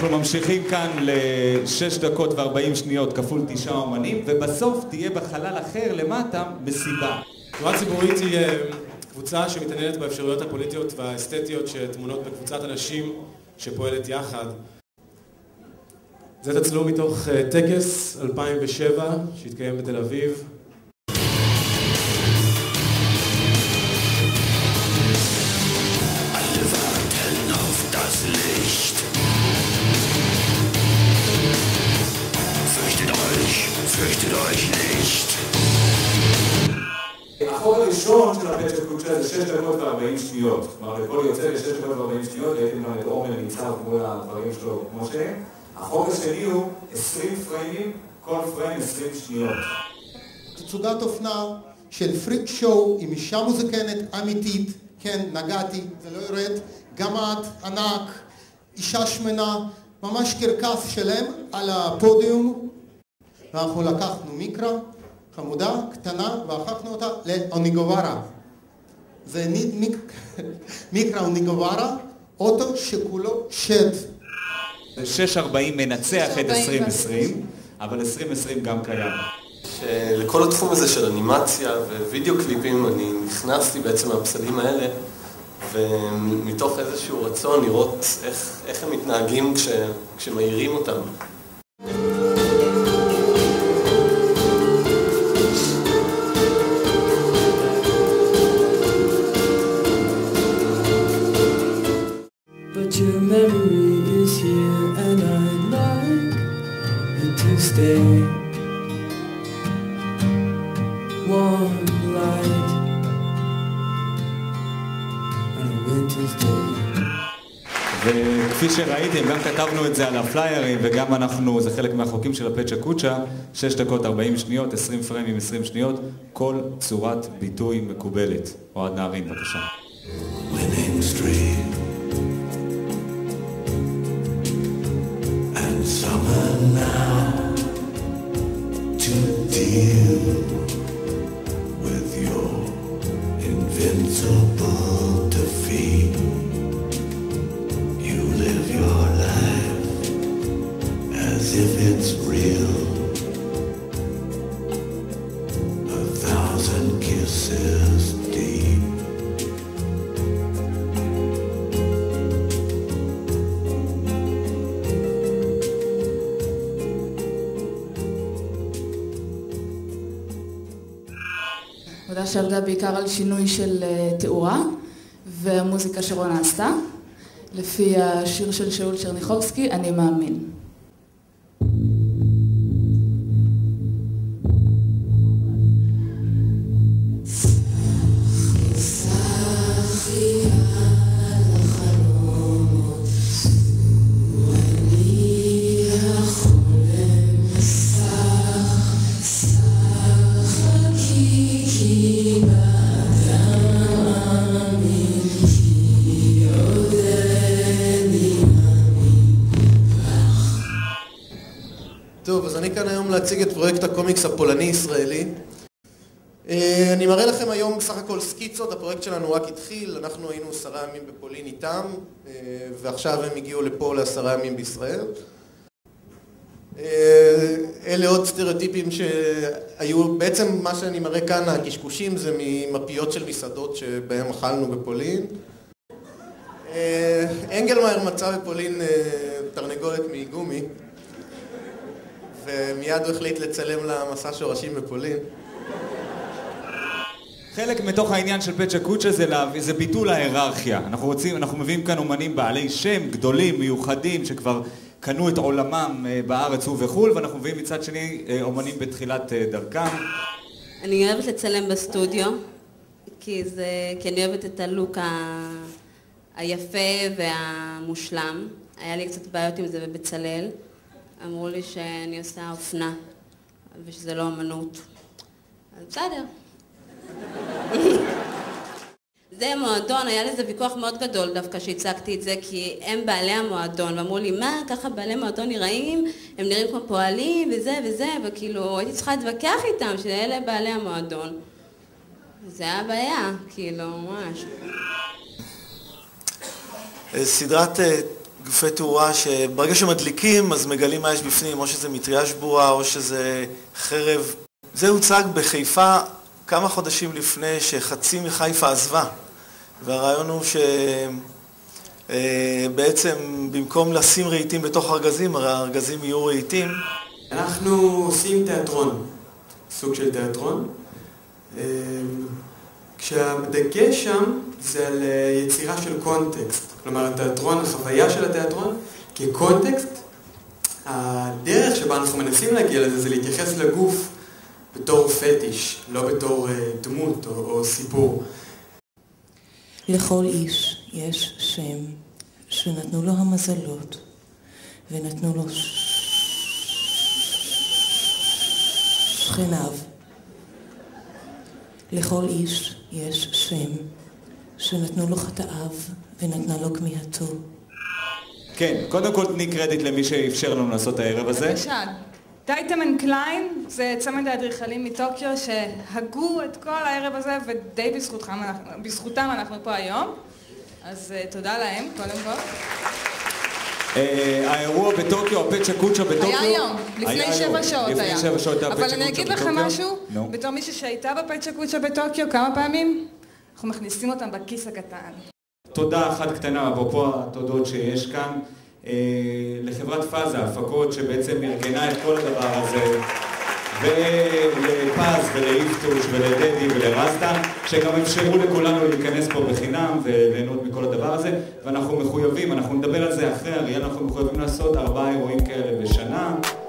אנחנו ממשיכים כאן ל6 דקות ו40 שניות כפול 9 אומנים, ובסוף תהיה בחלל אחר למטה מסיבה. תנועה ציבורית היא קבוצה שמתעניינת באפשרויות הפוליטיות והאסתטיות שתמונות בקבוצת אנשים שפועלת יחד. זה תצלום מתוך טקס 2007 שהתקיים בתל אביב. Fürchtet euch nicht. החור הראשון של הפצ'ה קוצ'ה זה 6 דקות ו40 שניות. כלומר, לכל יוצא ל6 דקות ו40 שניות, ראיתם גם את עומר ניצב כמו הדברים שלו כמו שהם. החור השני הוא 20 פריימים, כל פריים 20 שניות. תצוגת אופנה של פריק שואו עם אישה מוזיקנית אמיתית, כן, נגעתי, זה לא יורד, גמד ענק, אישה שמנה, ממש קרקס שלם על הפודיום. ואנחנו לקחנו מיקרה, חמודה, קטנה, והפכנו אותה לאוניגוברה. זה מיקרה אוניגוברה, אוטו שכולו שד. 640 מנצח את 2020, אבל 2020 גם קיים. לכל התחום הזה של אנימציה ווידאו קליפים אני נכנסתי בעצם מהפסלים האלה, ומתוך איזשהו רצון לראות איך הם מתנהגים כשמאירים אותם. Your memory is here and I'd like it to stay. Warm light on a winter's day. וכפי שראיתם, גם כתבנו את זה על הפליירים וגם אנחנו, זה חלק מהחוקים של הפצ'ה קוצ'ה, 6 דקות 40 שניות, 20 פריימים 20 שניות, כל צורת ביטוי מקובלת. אוהד נהרין, בבקשה. Winning street. Summer now to deal with your invincible defeat. You live your life as if it's real. 1,000 kisses deep. עבודה שעבדה בעיקר על שינוי של תאורה והמוזיקה שרונה עשתה, לפי השיר של שאול צ'רניחובסקי, אני מאמין. טוב, אז אני כאן היום להציג את פרויקט הקומיקס הפולני-ישראלי. אני מראה לכם היום בסך הכל סקיצות, הפרויקט שלנו רק התחיל, אנחנו היינו 10 ימים בפולין איתם, ועכשיו הם הגיעו לפה ל10 ימים בישראל. אלה עוד סטריאוטיפים שהיו, בעצם מה שאני מראה כאן, הקשקושים זה ממפיות של מסעדות שבהם אכלנו בפולין. אנגלמאייר מצא בפולין תרנגולת מגומי, ומיד הוא החליט לצלם למסע שורשים בפולין. חלק מתוך העניין של פצ'ה קוצ'ה זה ביטול ההיררכיה. אנחנו מביאים כאן אומנים בעלי שם, גדולים, מיוחדים, שכבר קנו את עולמם בארץ ובחול, ואנחנו מביאים מצד שני אומנים בתחילת דרכם. אני אוהבת לצלם בסטודיו, כי אני אוהבת את הלוק היפה והמושלם. היה לי קצת בעיות עם זה בבצלאל. אמרו לי שאני עושה אופנה, ושזה לא אמנות. אז בסדר. זה מועדון, היה לזה ויכוח מאוד גדול דווקא שהצגתי את זה, כי הם בעלי המועדון, ואמרו לי, מה, ככה בעלי מועדון נראים, הם נראים כמו פועלים וזה וזה, וכאילו הייתי צריכה להתווכח איתם, שאלה בעלי המועדון. זה היה בעיה, כאילו, ממש. סדרת גופי תאורה שברגע שמדליקים אז מגלים מה יש בפנים, או שזה מטריה שבורה או שזה חרב. זה הוצג בחיפה כמה חודשים לפני שחצי מחיפה עזבה, והרעיון הוא שבעצם במקום לשים רהיטים בתוך ארגזים, הרי הארגזים יהיו רהיטים. אנחנו עושים תיאטרון, סוג של תיאטרון, כשהדגש שם זה על יצירה של קונטקסט. כלומר, התיאטרון, החוויה של התיאטרון כקונטקסט, הדרך שבה אנחנו מנסים להגיע לזה זה להתייחס לגוף בתור פטיש, לא בתור דמות או סיפור. לכל איש יש שם שנתנו לו המזלות ונתנו לו שכניו. לכל איש יש שם שנתנו לו חטאיו ונתנה לו כמיהתו. כן, קודם כל תני קרדיט למי שאפשר לנו לעשות את הערב הזה. בבקשה. טייטם אנד קליין זה צמד האדריכלים מטוקיו שהגו את כל הערב הזה ודי בזכותם אנחנו פה היום. אז תודה להם, קודם כל. האירוע בטוקיו, הפצ'ה קוצ'ה בטוקיו. היה היום, לפני 7 שעות היה. לפני 7 שעות היה פצ'ה קוצ'ה בטוקיו. אבל אני אגיד לכם משהו, בתור מישהו שהייתה בפצ'ה קוצ'ה בטוקיו כמה פעמים, אנחנו מכניסים אותם בכיס הקטן. תודה אחת קטנה, אפרופו התודות שיש כאן, לחברת פאזה, הפקות שבעצם ארגנה את כל הדבר הזה, ולפז ולאיפטוש ולדדי ולרסטה, שגם אפשרו לכולנו להיכנס פה בחינם וליהנות מכל הדבר הזה, ואנחנו מחויבים, אנחנו נדבר על זה אחרי אריאל, אנחנו מחויבים לעשות 4 אירועים כאלה בשנה.